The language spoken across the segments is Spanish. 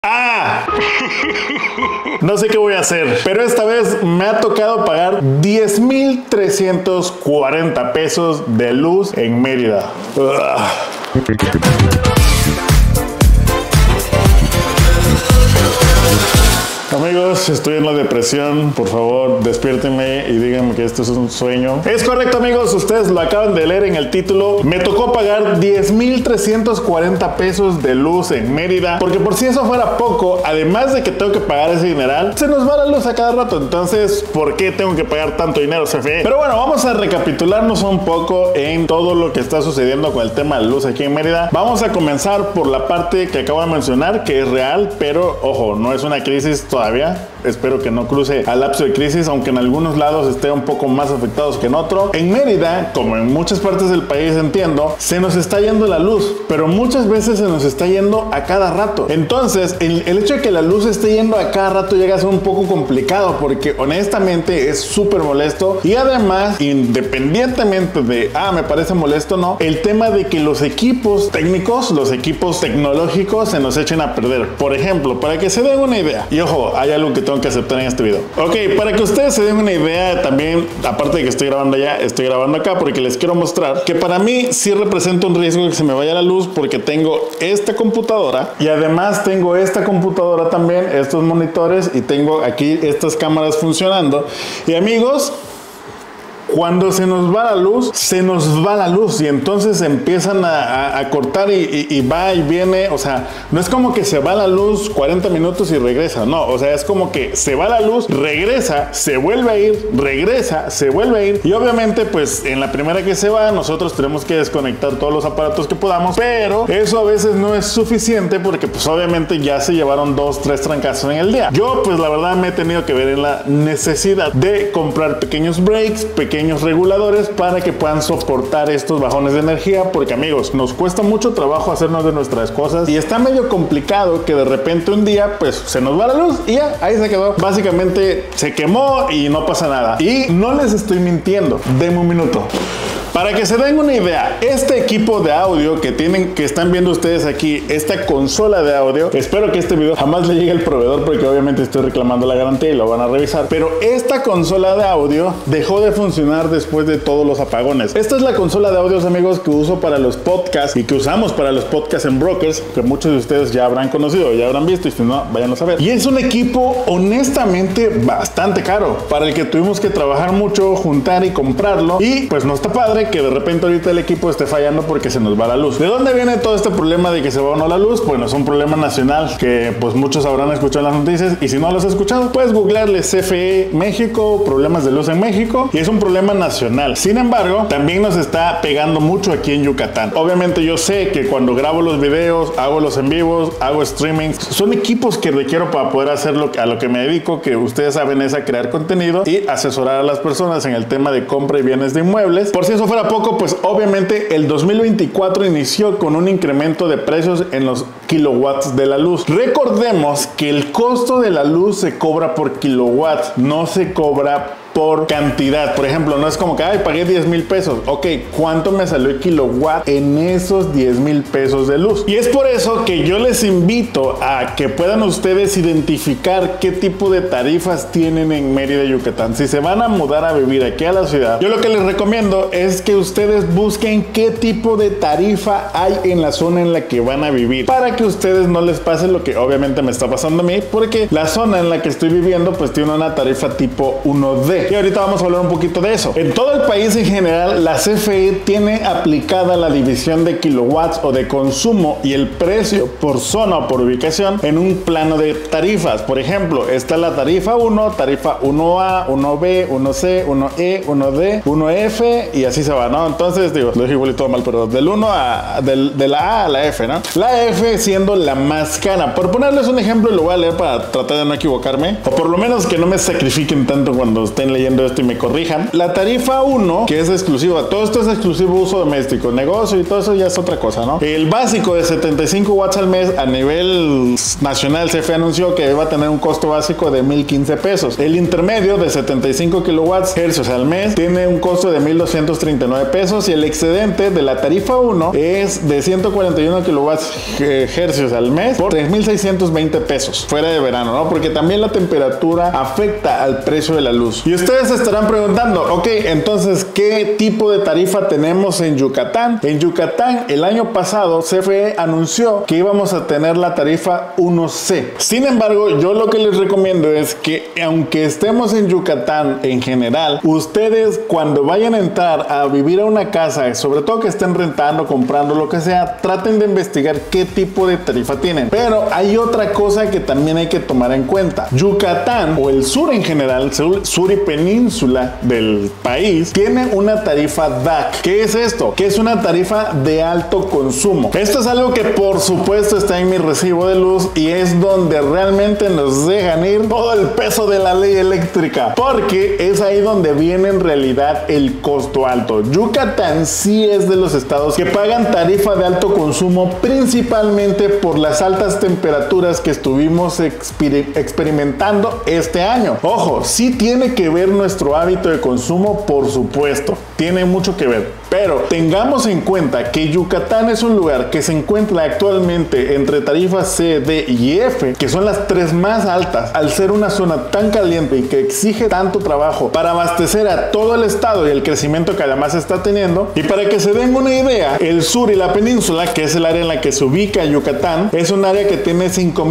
¡Ah! No sé qué voy a hacer, pero esta vez me ha tocado pagar 10,340 pesos de luz en Mérida. Amigos, estoy en la depresión. Por favor, despiértenme y díganme que esto es un sueño. Es correcto, amigos, ustedes lo acaban de leer en el título. Me tocó pagar 10,340 pesos de luz en Mérida, porque por si eso fuera poco, además de que tengo que pagar ese dineral, se nos va la luz a cada rato. Entonces, ¿por qué tengo que pagar tanto dinero, CFE? Pero bueno, vamos a recapitularnos un poco en todo lo que está sucediendo con el tema de luz aquí en Mérida. Vamos a comenzar por la parte que acabo de mencionar, que es real, pero ojo, no es una crisis todavía. Espero que no cruce al lapso de crisis, aunque en algunos lados esté un poco más afectados que en otro. En Mérida, como en muchas partes del país, entiendo, se nos está yendo la luz, pero muchas veces se nos está yendo a cada rato. Entonces, el hecho de que la luz esté yendo a cada rato llega a ser un poco complicado, porque honestamente es súper molesto. Y además, independientemente de, me parece molesto, no, el tema de que los equipos técnicos, los equipos tecnológicos se nos echen a perder. Por ejemplo, para que se den una idea, y ojo, hay algo que tengo que aceptar en este video. Ok, para que ustedes se den una idea también, aparte de que estoy grabando allá, estoy grabando acá porque les quiero mostrar que para mí sí representa un riesgo que se me vaya la luz, porque tengo esta computadora y además tengo esta computadora también, estos monitores, y tengo aquí estas cámaras funcionando. Y amigos, cuando se nos va la luz, se nos va la luz y entonces empiezan a cortar y va y viene. O sea, no es como que se va la luz 40 minutos y regresa, no, o sea, es como que se va la luz, regresa, se vuelve a ir, regresa, se vuelve a ir, y obviamente pues en la primera que se va nosotros tenemos que desconectar todos los aparatos que podamos, pero eso a veces no es suficiente porque pues obviamente ya se llevaron 2, 3 trancazos en el día. Yo pues la verdad me he tenido que ver en la necesidad de comprar pequeños breaks, pequeños reguladores para que puedan soportar estos bajones de energía, porque amigos, nos cuesta mucho trabajo hacernos de nuestras cosas y está medio complicado que de repente un día pues se nos va la luz y ya, ahí se quedó. Básicamente se quemó y no pasa nada. Y no les estoy mintiendo, denme un minuto. Para que se den una idea, este equipo de audio que están viendo ustedes aquí, esta consola de audio, espero que este video jamás le llegue al proveedor porque obviamente estoy reclamando la garantía y lo van a revisar, pero esta consola de audio dejó de funcionar después de todos los apagones. Esta es la consola de audios, amigos, que uso para los podcasts y que usamos para los podcasts en Brokers, que muchos de ustedes ya habrán conocido, ya habrán visto, y si no, vayan a saber. Y es un equipo honestamente bastante caro, para el que tuvimos que trabajar mucho, juntar y comprarlo, y pues no está padre que de repente ahorita el equipo esté fallando porque se nos va la luz. ¿De dónde viene todo este problema de que se va o no la luz? Bueno, es un problema nacional que pues muchos habrán escuchado en las noticias, y si no los has escuchado, puedes googlearle CFE México, problemas de luz en México, y es un problema nacional. Sin embargo, también nos está pegando mucho aquí en Yucatán. Obviamente yo sé que cuando grabo los videos, hago los en vivos, hago streamings, son equipos que requiero para poder hacer a lo que me dedico, que ustedes saben es a crear contenido y asesorar a las personas en el tema de compra y bienes de inmuebles. Por si eso fuera poco, pues obviamente el 2024 inició con un incremento de precios en los kilowatts de la luz. Recordemos que el costo de la luz se cobra por kilowatts, no se cobra por cantidad. Por ejemplo, no es como que pagué 10,000 pesos. Ok, ¿cuánto me salió el kilowatt en esos 10,000 pesos de luz? Y es por eso que yo les invito a que puedan ustedes identificar qué tipo de tarifas tienen en Mérida, Yucatán. Si se van a mudar a vivir aquí a la ciudad, yo lo que les recomiendo es que ustedes busquen qué tipo de tarifa hay en la zona en la que van a vivir, para que ustedes no les pase lo que obviamente me está pasando a mí, porque la zona en la que estoy viviendo pues tiene una tarifa tipo 1D. Y ahorita vamos a hablar un poquito de eso. En todo el país en general, la CFE tiene aplicada la división de kilowatts o de consumo y el precio por zona o por ubicación en un plano de tarifas. Por ejemplo, está la tarifa 1, tarifa 1A, 1B, 1C, 1E, 1D, 1F y así se va, ¿no? Entonces, digo, lo dije igual y todo mal, pero de la A a la F, ¿no? La F siendo la más cara. Por ponerles un ejemplo, lo voy a leer para tratar de no equivocarme, o por lo menos que no me sacrifiquen tanto cuando estén estén leyendo esto y me corrijan. La tarifa 1, que es exclusiva, todo esto es exclusivo uso doméstico, negocio y todo eso ya es otra cosa, ¿no? El básico de 75 watts al mes a nivel nacional, CFE anunció que va a tener un costo básico de 1,015 pesos. El intermedio de 75 kilowatts hercios al mes tiene un costo de 1,239 pesos y el excedente de la tarifa 1 es de 141 kilowatts hercios al mes por 3,620 pesos fuera de verano, ¿no? Porque también la temperatura afecta al precio de la luz. Y ustedes se estarán preguntando, ok, entonces, ¿qué tipo de tarifa tenemos en Yucatán? En Yucatán, el año pasado, CFE anunció que íbamos a tener la tarifa 1C. Sin embargo, yo lo que les recomiendo es que, aunque estemos en Yucatán en general, ustedes cuando vayan a entrar a vivir a una casa, sobre todo que estén rentando, comprando, lo que sea, traten de investigar qué tipo de tarifa tienen. Pero hay otra cosa que también hay que tomar en cuenta. Yucatán, o el sur en general, sur y península del país, tiene una tarifa DAC. ¿Qué es esto? Que es una tarifa de alto consumo. Esto es algo que por supuesto está en mi recibo de luz y es donde realmente nos dejan ir todo el peso de la ley eléctrica, porque es ahí donde viene en realidad el costo alto. Yucatán sí es de los estados que pagan tarifa de alto consumo, principalmente por las altas temperaturas que estuvimos experimentando este año. Ojo, sí tiene que ver nuestro hábito de consumo, por supuesto, tiene mucho que ver. Pero tengamos en cuenta que Yucatán es un lugar que se encuentra actualmente entre tarifas C, D y F, que son las tres más altas, al ser una zona tan caliente y que exige tanto trabajo para abastecer a todo el estado y el crecimiento que además está teniendo. Y para que se den una idea, el sur y la península, que es el área en la que se ubica Yucatán, es un área que tiene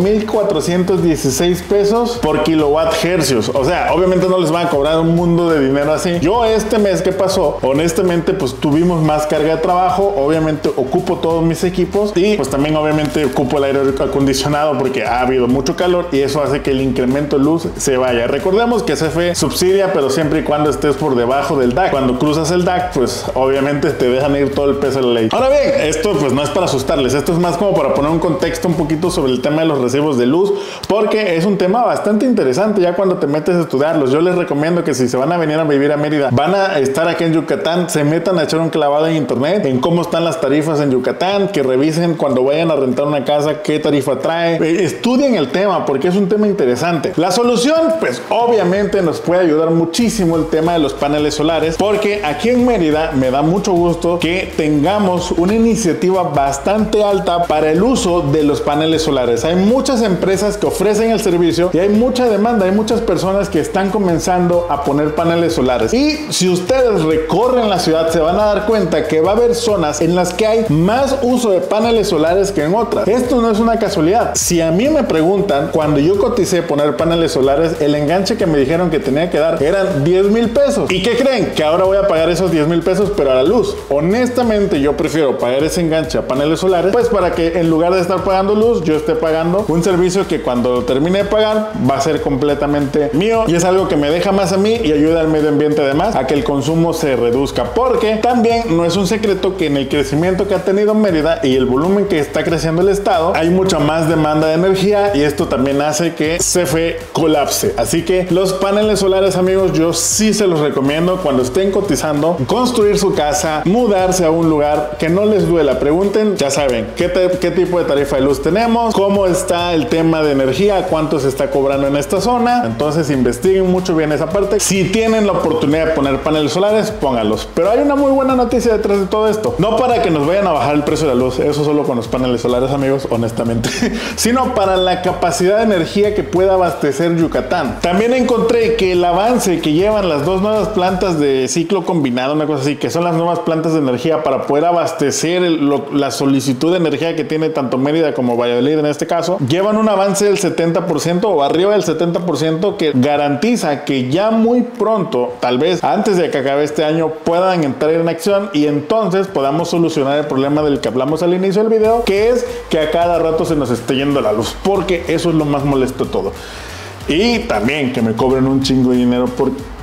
5,416 pesos por kilowatt hercios. O sea, obviamente no les van a cobrar un mundo de dinero así. Yo este mes que pasó, honestamente, pues tuvimos más carga de trabajo, obviamente ocupo todos mis equipos y pues también obviamente ocupo el aire acondicionado porque ha habido mucho calor y eso hace que el incremento de luz se vaya. Recordemos que CFE subsidia, pero siempre y cuando estés por debajo del DAC. Cuando cruzas el DAC, pues obviamente te dejan ir todo el peso de la ley. Ahora bien, esto pues no es para asustarles, esto es más como para poner un contexto un poquito sobre el tema de los recibos de luz, porque es un tema bastante interesante ya cuando te metes a estudiarlos. Yo les recomiendo que si se van a venir a vivir a Mérida, van a estar aquí en Yucatán, se metan a echar un clavado en internet en cómo están las tarifas en Yucatán, que revisen cuando vayan a rentar una casa qué tarifa trae, estudien el tema porque es un tema interesante. La solución, pues obviamente nos puede ayudar muchísimo el tema de los paneles solares, porque aquí en Mérida me da mucho gusto que tengamos una iniciativa bastante alta para el uso de los paneles solares. Hay muchas empresas que ofrecen el servicio y hay mucha demanda, hay muchas personas que están comenzando a poner paneles solares. Y si ustedes recorren la ciudad se van a dar cuenta que va a haber zonas en las que hay más uso de paneles solares que en otras. Esto no es una casualidad. Si a mí me preguntan, cuando yo coticé poner paneles solares, el enganche que me dijeron que tenía que dar eran 10,000 pesos. ¿Y qué creen? Que ahora voy a pagar esos 10,000 pesos pero a la luz. Honestamente yo prefiero pagar ese enganche a paneles solares, pues para que en lugar de estar pagando luz, yo esté pagando un servicio que cuando termine de pagar va a ser completamente mío y es algo que me deja más a mí y ayuda al medio ambiente además a que el consumo se reduzca, porque también no es un secreto que en el crecimiento que ha tenido Mérida y el volumen que está creciendo el estado, hay mucha más demanda de energía y esto también hace que CFE colapse. Así que los paneles solares, amigos, yo sí se los recomiendo cuando estén cotizando, construir su casa, mudarse a un lugar que no les duela. Pregunten, ya saben, qué tipo de tarifa de luz tenemos, cómo está el tema de energía, cuánto se está cobrando en esta zona. Entonces investiguen mucho bien esa parte. Si tienen la oportunidad de poner paneles solares, pónganlos. Pero hay una muy buena noticia detrás de todo esto. No para que nos vayan a bajar el precio de la luz, eso solo con los paneles solares, amigos, honestamente, sino para la capacidad de energía que pueda abastecer Yucatán. También encontré que el avance que llevan las dos nuevas plantas de ciclo combinado, una cosa así, que son las nuevas plantas de energía para poder abastecer la solicitud de energía que tiene tanto Mérida como Valladolid en este caso, llevan un avance del 70% o arriba del 70% que garantiza que ya muy pronto, tal vez antes de que acabe este año, puedan entrar en acción y entonces podamos solucionar el problema del que hablamos al inicio del video, que es que a cada rato se nos esté yendo la luz, porque eso es lo más molesto de todo. Y también que me cobren un chingo de dinero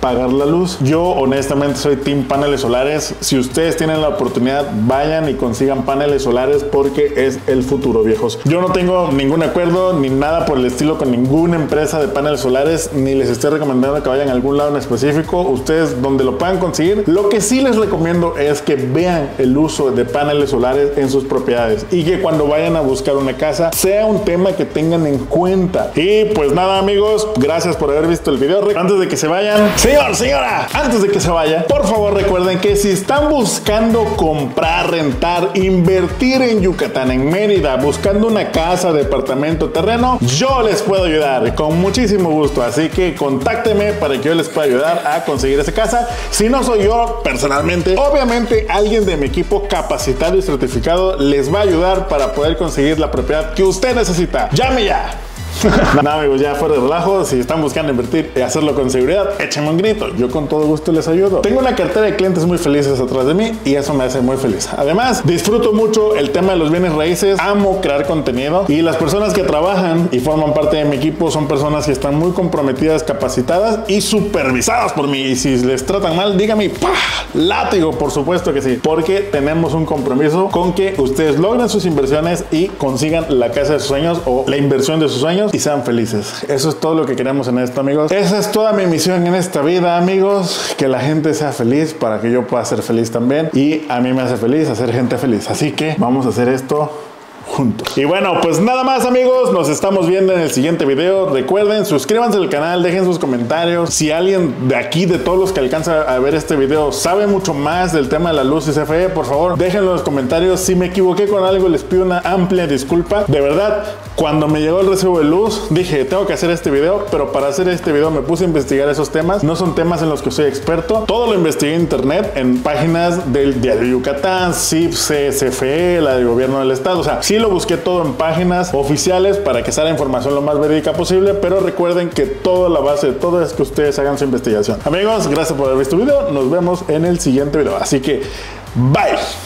pagar la luz. Yo honestamente soy team paneles solares. Si ustedes tienen la oportunidad, vayan y consigan paneles solares porque es el futuro, viejos. Yo no tengo ningún acuerdo ni nada por el estilo con ninguna empresa de paneles solares, ni les estoy recomendando que vayan a algún lado en específico. Ustedes donde lo puedan conseguir. Lo que sí les recomiendo es que vean el uso de paneles solares en sus propiedades y que cuando vayan a buscar una casa sea un tema que tengan en cuenta. Y pues nada, amigos, gracias por haber visto el video. Antes de que se vayan, señora, antes de que se vayan, por favor recuerden que si están buscando comprar, rentar, invertir en Yucatán, en Mérida, buscando una casa, departamento, terreno, yo les puedo ayudar con muchísimo gusto. Así que contáctenme para que yo les pueda ayudar a conseguir esa casa. Si no soy yo personalmente, obviamente alguien de mi equipo capacitado y certificado les va a ayudar para poder conseguir la propiedad que usted necesita. ¡Llame ya! No, amigos, ya fuera de relajo. Si están buscando invertir y hacerlo con seguridad, échenme un grito. Yo con todo gusto les ayudo. Tengo una cartera de clientes muy felices atrás de mí y eso me hace muy feliz. Además, disfruto mucho el tema de los bienes raíces. Amo crear contenido y las personas que trabajan y forman parte de mi equipo son personas que están muy comprometidas, capacitadas y supervisadas por mí. Y si les tratan mal, díganme, ¡pah! Látigo, por supuesto que sí. Porque tenemos un compromiso con que ustedes logren sus inversiones y consigan la casa de sus sueños o la inversión de sus sueños y sean felices. Eso es todo lo que queremos en esto, amigos. Esa es toda mi misión en esta vida, amigos. Que la gente sea feliz para que yo pueda ser feliz también. Y a mí me hace feliz hacer gente feliz. Así que vamos a hacer esto juntos. Y bueno, pues nada más, amigos, nos estamos viendo en el siguiente video. Recuerden, suscríbanse al canal, dejen sus comentarios. Si alguien de aquí, de todos los que alcanza a ver este video, sabe mucho más del tema de la luz y CFE, por favor, déjenlo en los comentarios. Si me equivoqué con algo, les pido una amplia disculpa. De verdad, cuando me llegó el recibo de luz, dije, tengo que hacer este video, pero para hacer este video me puse a investigar esos temas. No son temas en los que soy experto. Todo lo investigué en internet, en páginas del Diario de Yucatán, CIFSE, CFE, la del gobierno del estado. O sea, sí lo busqué todo en páginas oficiales para que sea la información lo más verídica posible, pero recuerden que toda la base de todo es que ustedes hagan su investigación. Amigos, gracias por haber visto el video. Nos vemos en el siguiente video. Así que, bye.